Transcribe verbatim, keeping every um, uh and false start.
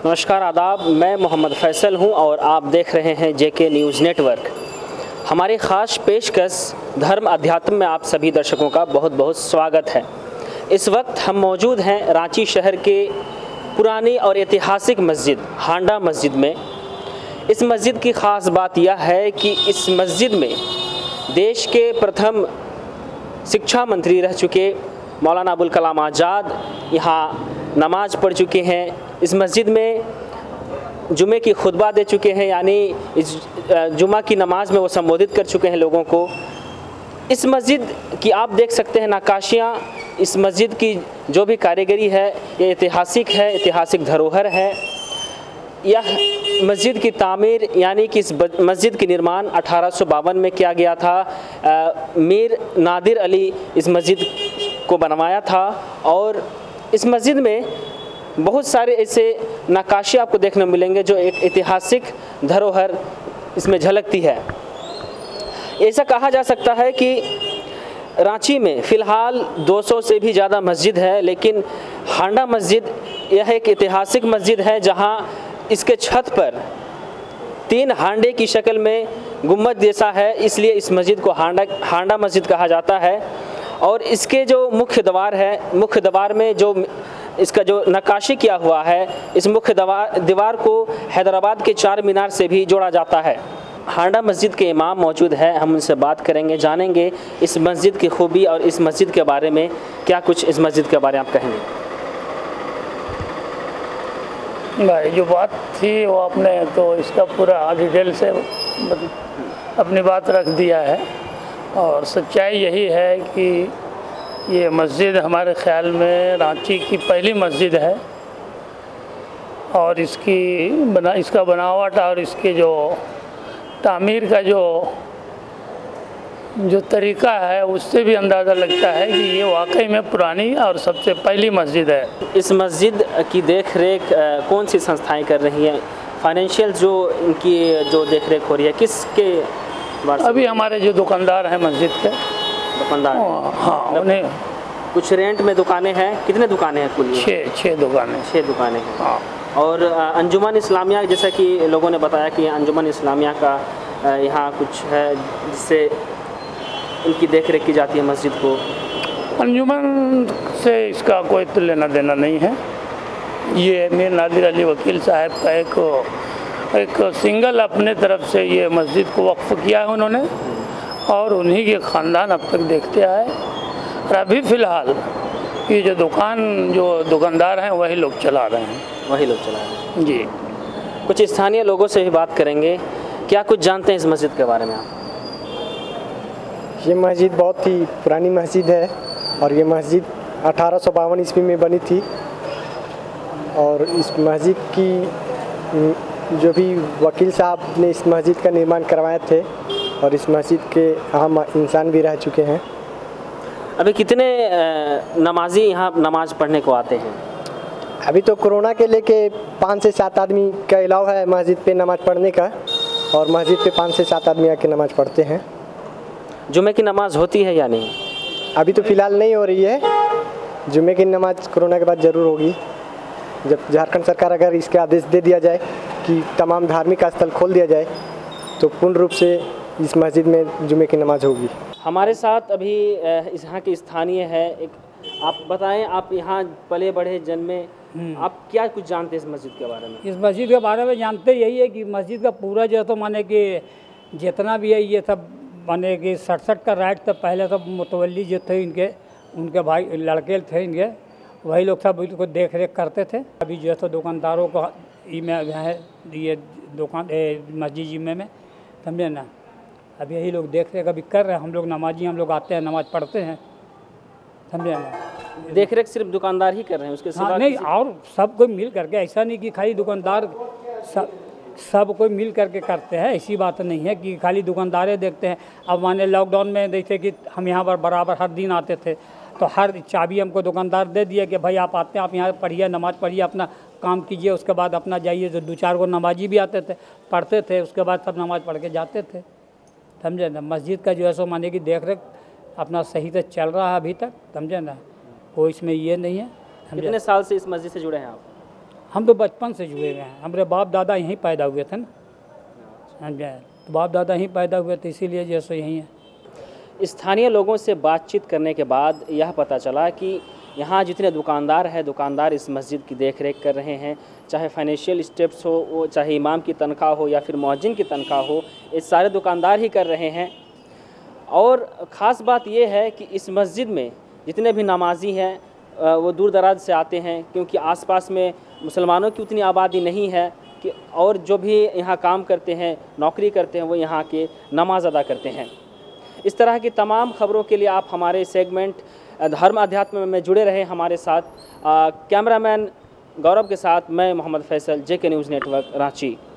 नमस्कार आदाब, मैं मोहम्मद फैसल हूं और आप देख रहे हैं जेके न्यूज़ नेटवर्क। हमारी ख़ास पेशकश धर्म अध्यात्म में आप सभी दर्शकों का बहुत बहुत स्वागत है। इस वक्त हम मौजूद हैं रांची शहर के पुरानी और ऐतिहासिक मस्जिद हांडा मस्जिद में। इस मस्जिद की ख़ास बात यह है कि इस मस्जिद में देश के प्रथम शिक्षा मंत्री रह चुके मौलाना अबुल कलाम आज़ाद यहाँ नमाज़ पढ़ चुके हैं। इस मस्जिद में जुमे की खुतबा दे चुके हैं, यानी इस जुमा की नमाज में वो संबोधित कर चुके हैं लोगों को। इस मस्जिद की आप देख सकते हैं नक्काशियाँ। इस मस्जिद की जो भी कारीगरी है ये ऐतिहासिक है, ऐतिहासिक धरोहर है। यह मस्जिद की तामीर यानी कि इस मस्जिद की निर्माण अठारह सौ बावन में किया गया था। आ, मीर नादिर अली इस मस्जिद को बनवाया था और इस मस्जिद में बहुत सारे ऐसे नक्काशी आपको देखने मिलेंगे जो एक ऐतिहासिक धरोहर इसमें झलकती है। ऐसा कहा जा सकता है कि रांची में फ़िलहाल दो सौ से भी ज़्यादा मस्जिद है, लेकिन हांडा मस्जिद यह एक ऐतिहासिक मस्जिद है जहां इसके छत पर तीन हांडे की शक्ल में गुम्बद जैसा है, इसलिए इस मस्जिद को हांडा हांडा मस्जिद कहा जाता है। और इसके जो मुख्य द्वार है, मुख्य द्वार में जो इसका जो नक्काशी किया हुआ है, इस मुख्य दीवार दीवार को हैदराबाद के चार मीनार से भी जोड़ा जाता है। हांडा मस्जिद के इमाम मौजूद हैं, हम उनसे बात करेंगे, जानेंगे इस मस्जिद की खूबी और इस मस्जिद के बारे में क्या कुछ इस मस्जिद के बारे में आप कहेंगे। भाई जो बात थी वो आपने तो इसका पूरा डिटेल से अपनी बात रख दिया है और सच्चाई यही है कि ये मस्जिद हमारे ख़्याल में रांची की पहली मस्जिद है और इसकी बना इसका बनावट और इसके जो तामीर का जो जो तरीका है उससे भी अंदाज़ा लगता है कि ये वाकई में पुरानी और सबसे पहली मस्जिद है। इस मस्जिद की देख रेख कौन सी संस्थाएं कर रही हैं? फाइनेंशियल जो इनकी जो देख रेख हो रही है किसके? अभी हमारे जो दुकानदार हैं मस्जिद के दुकानदार, हाँ, उन्हें कुछ रेंट में दुकानें हैं। कितने दुकानें हैं कुल? छः छः दुकानें छः दुकानें हैं। हाँ। और अंजुमन इस्लामिया, जैसा कि लोगों ने बताया कि अंजुमन इस्लामिया का यहाँ कुछ है जिससे इनकी देख रेख की जाती है मस्जिद को। अंजुमन से इसका कोई तो लेना देना नहीं है। ये मीर नादिर अली वकील साहब का एक एक सिंगल अपने तरफ से ये मस्जिद को वक्फ किया है उन्होंने और उन्हीं के ख़ानदान अब तक देखते आए और अभी फ़िलहाल ये जो दुकान जो दुकानदार हैं वही लोग चला रहे हैं वही लोग चला रहे हैं जी। कुछ स्थानीय लोगों से भी बात करेंगे। क्या कुछ जानते हैं इस मस्जिद के बारे में आप? ये मस्जिद बहुत ही पुरानी मस्जिद है और ये मस्जिद अठारह सौ बावन ईस्वी में बनी थी और इस मस्जिद की जो भी वकील साहब ने इस मस्जिद का निर्माण करवाए थे और इस मस्जिद के अहम इंसान भी रह चुके हैं। अभी कितने नमाजी यहाँ नमाज पढ़ने को आते हैं? अभी तो कोरोना के लेके पाँच से सात आदमी का अलाउ है मस्जिद पे नमाज पढ़ने का और मस्जिद पे पाँच से सात आदमी आके नमाज पढ़ते हैं। जुमे की नमाज होती है या नहीं? अभी तो फ़िलहाल नहीं हो रही है। जुमे की नमाज कोरोना के बाद ज़रूर होगी, जब झारखंड सरकार अगर इसका आदेश दे दिया जाए कि तमाम धार्मिक स्थल खोल दिया जाए तो पूर्ण रूप से इस मस्जिद में जुमे की नमाज होगी। हमारे साथ अभी इस यहाँ के स्थानीय है। एक आप बताएं, आप यहाँ पले बढ़े जन्मे, आप क्या कुछ जानते हैं इस मस्जिद के बारे में? इस मस्जिद के बारे में जानते यही है कि मस्जिद का पूरा जो है तो माने कि जितना भी है ये सब माने कि सड़सठ का राइट तक पहले सब मुतवल्ली जो थे इनके उनके भाई लड़के थे इनके, वही लोग सब इनको देख रेख करते थे। अभी जो है तो दुकानदारों को में है ये दुकान मस्जिद जिम्मे में, समझे ना। अभी यही लोग देख रेख अभी कर रहे हैं। हम लोग नमाजी हम लोग आते हैं नमाज पढ़ते हैं, समझे ना। देख रेख सिर्फ दुकानदार ही कर रहे हैं उसके सिवा? हाँ, नहीं, और सब कोई मिल करके, ऐसा नहीं कि खाली दुकानदार, सब सब कोई मिल करके करते हैं। ऐसी बात नहीं है कि खाली दुकानदारें देखते हैं। अब माने लॉकडाउन में जैसे कि हम यहाँ पर बराबर हर दिन आते थे तो हर चाबी हमको दुकानदार दे दिया कि भाई आप आते हैं, आप यहाँ पढ़िए, नमाज़ पढ़िए, अपना काम कीजिए, उसके बाद अपना जाइए। जो दो चार को नमाजी भी आते थे, पढ़ते थे, उसके बाद सब नमाज़ पढ़ के जाते थे, समझे ना। मस्जिद का जो है सो माने की देख रेख अपना सही से चल रहा है अभी तक, समझे ना। कोई इसमें ये नहीं है। कितने साल से इस मस्जिद से जुड़े हैं आप? हम तो बचपन से जुड़े हुए हैं, हमारे बाप दादा यहीं पैदा हुए थे ना, समझे, तो बाप दादा यहीं पैदा हुए थे, इसीलिए जैसे यहीं है। स्थानीय लोगों से बातचीत करने के बाद यह पता चला कि यहाँ जितने दुकानदार हैं, दुकानदार इस मस्जिद की देख रेख कर रहे हैं, चाहे फाइनेंशियल स्टेप्स हो, वो चाहे इमाम की तनख्वाह हो या फिर मौजिन की तनख्वाह हो, ये सारे दुकानदार ही कर रहे हैं। और ख़ास बात ये है कि इस मस्जिद में जितने भी नमाजी हैं वो दूर दराज से आते हैं, क्योंकि आसपास में मुसलमानों की उतनी आबादी नहीं है कि, और जो भी यहाँ काम करते हैं, नौकरी करते हैं, वो यहाँ के नमाज अदा करते हैं। इस तरह की तमाम खबरों के लिए आप हमारे सेगमेंट धर्म अध्यात्म में जुड़े रहे हमारे साथ। कैमरामैन गौरव के साथ मैं Mohammad Faisal, JK news network, Ranchi.